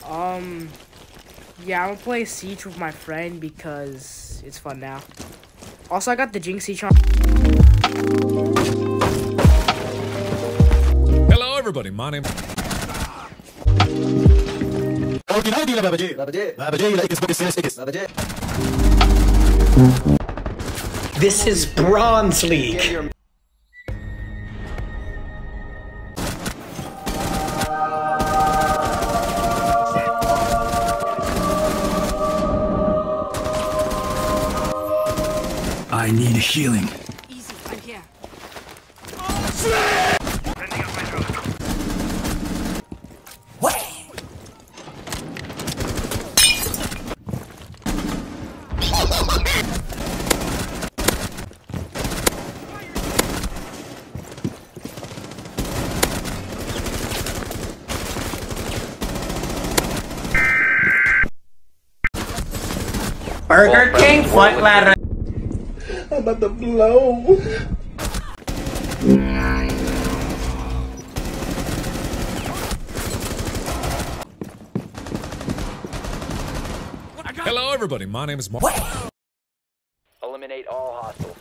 Yeah, I'm gonna play Siege with my friend because it's fun now. Also, I got the Jinx Siege on. Hello, everybody. My name. This is Bronze League. I need healing. Easy, I'm here. Burger King Foot Ladder. I'm about to blow. Hello, everybody. My name is Mark. Eliminate all hostiles.